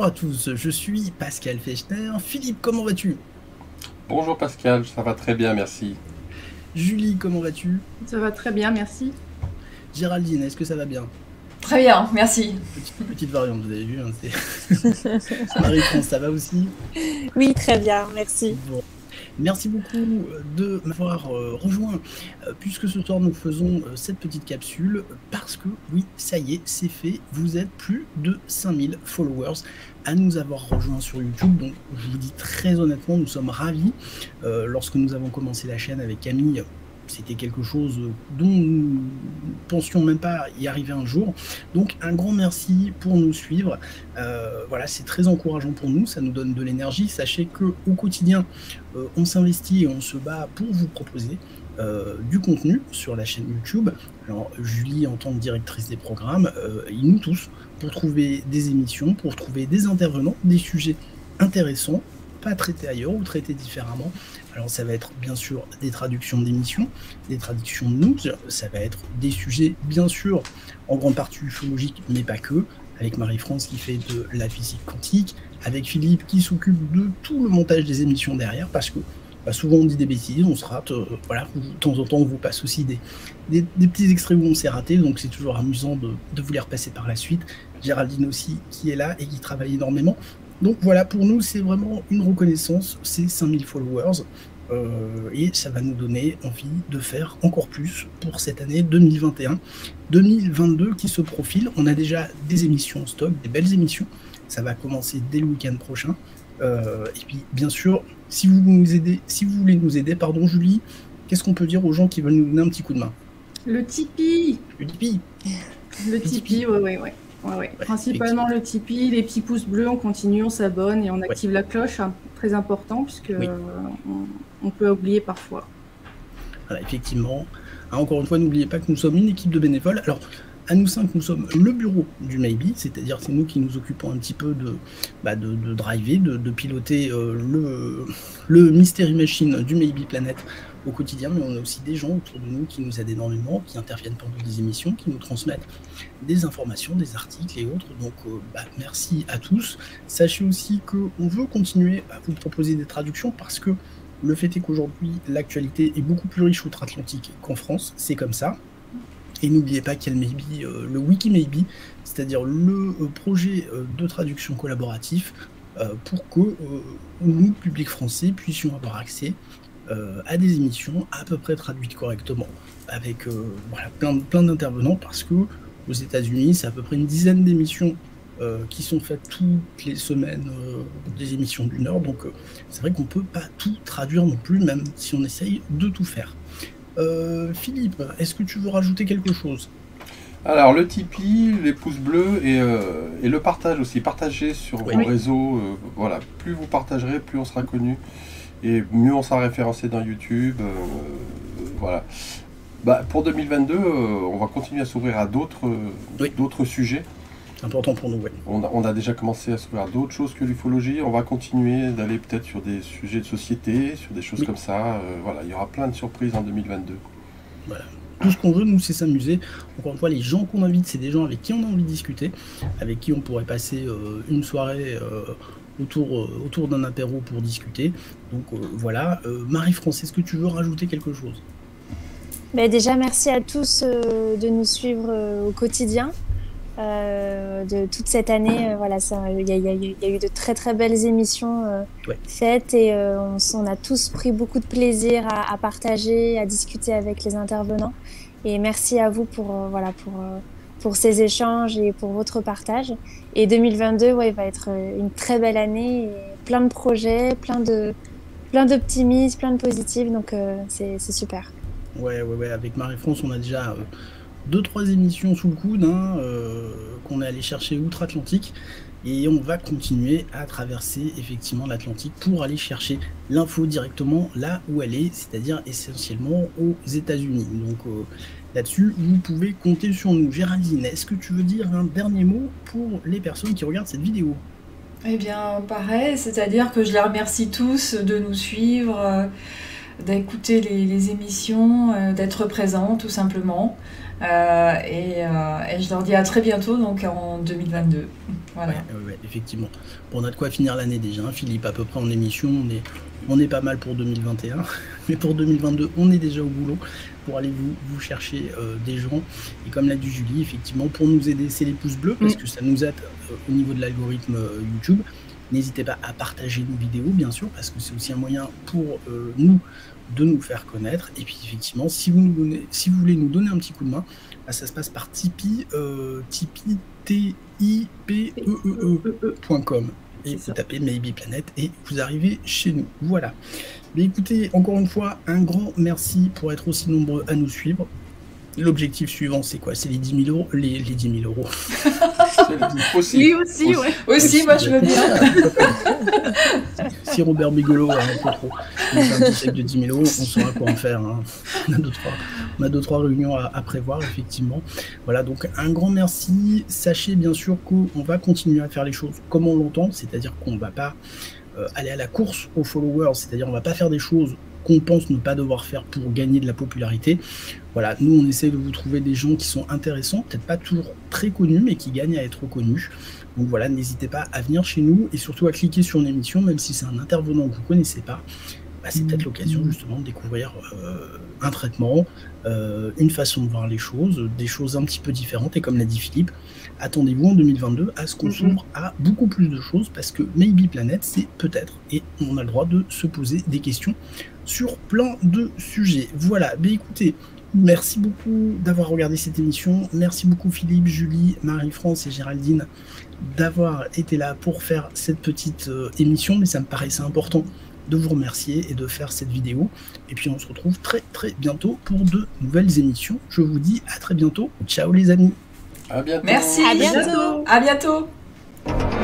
Bonjour à tous, je suis Pascal Fechner. Philippe, comment vas-tu? Bonjour Pascal, ça va très bien, merci. Julie, comment vas-tu? Ça va très bien, merci. Géraldine, est-ce que ça va bien? Très bien, merci. Petite variante, vous avez vu, hein, Marie-France, ça va aussi? Oui, très bien, merci. Bon. Merci beaucoup de m'avoir rejoint, puisque ce soir nous faisons cette petite capsule, parce que oui, ça y est, c'est fait, vous êtes plus de 5000 followers à nous avoir rejoints sur YouTube, donc je vous dis très honnêtement, nous sommes ravis. Lorsque nous avons commencé la chaîne avec Camille, c'était quelque chose dont nous ne pensions même pas y arriver un jour. Donc un grand merci pour nous suivre. Voilà, c'est très encourageant pour nous, ça nous donne de l'énergie. Sachez qu'au quotidien, on s'investit et on se bat pour vous proposer du contenu sur la chaîne YouTube. Alors Julie, en tant que directrice des programmes, et nous tous, pour trouver des émissions, pour trouver des intervenants, des sujets intéressants, pas traités ailleurs ou traités différemment. Alors ça va être bien sûr des traductions d'émissions, des traductions de news, ça va être des sujets bien sûr en grande partie ufologiques, mais pas que, avec Marie-France qui fait de la physique quantique, avec Philippe qui s'occupe de tout le montage des émissions derrière, parce que souvent on dit des bêtises, on se rate, voilà, de temps en temps on vous passe aussi des petits extraits où on s'est raté, donc c'est toujours amusant de vous les repasser par la suite. Géraldine aussi qui est là et qui travaille énormément. Donc voilà, pour nous, c'est vraiment une reconnaissance, c'est 5000 followers, et ça va nous donner envie de faire encore plus pour cette année 2021. 2022 qui se profile, on a déjà des émissions en stock, des belles émissions, ça va commencer dès le week-end prochain. Et puis, bien sûr, si vous voulez nous aider, pardon Julie, qu'est-ce qu'on peut dire aux gens qui veulent nous donner un petit coup de main? Le Tipeee. Le Tipeee. Le Tipeee, ouais. Principalement le Tipeee, les petits pouces bleus, on continue, on s'abonne et on active la cloche, hein, très important puisque on peut oublier parfois. Voilà, effectivement. Encore une fois, n'oubliez pas que nous sommes une équipe de bénévoles. Alors, à nous 5, nous sommes le bureau du Maybe, c'est-à-dire c'est nous qui nous occupons un petit peu de driver, de piloter le Mystery Machine du Maybe Planet au quotidien, mais on a aussi des gens autour de nous qui nous aident énormément, qui interviennent pendant des émissions, qui nous transmettent des informations, des articles et autres. Donc merci à tous. Sachez aussi qu'on veut continuer à vous proposer des traductions parce que le fait est qu'aujourd'hui, l'actualité est beaucoup plus riche outre-Atlantique qu'en France, c'est comme ça. Et n'oubliez pas qu'il y a le Wiki Maybe, c'est-à-dire le projet de traduction collaboratif pour que nous, public français, puissions avoir accès à des émissions à peu près traduites correctement, avec voilà, plein d'intervenants, parce que aux États-Unis, c'est à peu près une dizaine d'émissions qui sont faites toutes les semaines, des émissions d'une heure, donc c'est vrai qu'on ne peut pas tout traduire non plus, même si on essaye de tout faire. Philippe, est-ce que tu veux rajouter quelque chose? Alors le Tipeee, les pouces bleus et le partage aussi, partagez sur vos réseaux, voilà, plus vous partagerez, plus on sera connu et mieux on sera référencé dans YouTube, voilà. Pour 2022, on va continuer à s'ouvrir à d'autres sujets. C'est important pour nous, oui. On a déjà commencé à s'ouvrir à d'autres choses que l'ufologie, on va continuer d'aller peut-être sur des sujets de société, sur des choses comme ça, voilà, il y aura plein de surprises en 2022. Voilà. Tout ce qu'on veut, nous, c'est s'amuser. Encore une fois, les gens qu'on invite, c'est des gens avec qui on a envie de discuter, avec qui on pourrait passer une soirée autour d'un apéro pour discuter. Donc voilà. Marie-France, est-ce que tu veux rajouter quelque chose? Déjà, merci à tous de nous suivre au quotidien. De toute cette année, voilà, il y a eu de très très belles émissions faites et on a tous pris beaucoup de plaisir à partager, à discuter avec les intervenants. Et merci à vous pour ces échanges et pour votre partage. Et 2022, va être une très belle année, et plein de projets, plein d'optimisme, plein de positifs, donc c'est super. Ouais, avec Marie-France, on a déjà 2-3 émissions sous le coude qu'on est allé chercher outre-Atlantique et on va continuer à traverser effectivement l'Atlantique pour aller chercher l'info directement là où elle est, c'est-à-dire essentiellement aux États-Unis. Donc là-dessus, vous pouvez compter sur nous. Géraldine, est-ce que tu veux dire un dernier mot pour les personnes qui regardent cette vidéo? Eh bien, pareil, c'est-à-dire que je les remercie tous de nous suivre. d'écouter les émissions, d'être présent tout simplement. Et je leur dis à très bientôt, donc en 2022. Voilà. Ouais, effectivement. Bon, on a de quoi finir l'année déjà, hein, Philippe, à peu près en émission. On est pas mal pour 2021, mais pour 2022, on est déjà au boulot pour aller vous chercher des gens. Et comme l'a dit Julie, effectivement, pour nous aider, c'est les pouces bleus, parce que ça nous aide au niveau de l'algorithme YouTube. N'hésitez pas à partager nos vidéos, bien sûr, parce que c'est aussi un moyen pour nous de nous faire connaître. Et puis effectivement, si vous voulez nous donner un petit coup de main, bah, ça se passe par Tipeee, Tipeee, Tipeee.com. Et vous tapez Maybe Planet et vous arrivez chez nous. Voilà. Mais écoutez, encore une fois, un grand merci pour être aussi nombreux à nous suivre. L'objectif suivant, c'est quoi? C'est les 10 000 euros. Les 10 000 euros. Lui aussi, ouais. Aussi, moi je veux bien. Si Robert Bigelow a un peu trop un petit chèque de 10 000 euros, on saura quoi en faire. Hein. On a deux, trois réunions à prévoir, effectivement. Voilà, donc un grand merci. Sachez bien sûr qu'on va continuer à faire les choses comme on l'entend, c'est-à-dire qu'on ne va pas aller à la course aux followers, c'est-à-dire on ne va pas faire des choses qu'on pense ne pas devoir faire pour gagner de la popularité. Voilà, nous on essaie de vous trouver des gens qui sont intéressants, peut-être pas toujours très connus, mais qui gagnent à être connus. Donc voilà, n'hésitez pas à venir chez nous et surtout à cliquer sur une émission, même si c'est un intervenant que vous ne connaissez pas. Bah, c'est peut-être l'occasion justement de découvrir un traitement, une façon de voir les choses, des choses un petit peu différentes. Et comme l'a dit Philippe, attendez-vous en 2022 à ce qu'on s'ouvre à beaucoup plus de choses, parce que Maybe Planet, c'est peut-être, et on a le droit de se poser des questions sur plein de sujets. Voilà, mais écoutez, merci beaucoup d'avoir regardé cette émission. Merci beaucoup Philippe, Julie, Marie-France et Géraldine d'avoir été là pour faire cette petite émission, mais ça me paraissait important de vous remercier et de faire cette vidéo. Et puis on se retrouve très très bientôt pour de nouvelles émissions. Je vous dis à très bientôt. Ciao les amis. À bientôt. Merci. À bientôt. À bientôt.